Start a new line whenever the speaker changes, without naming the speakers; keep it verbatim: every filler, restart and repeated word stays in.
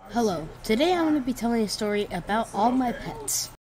Hello, today I'm going to be telling a story about all my pets.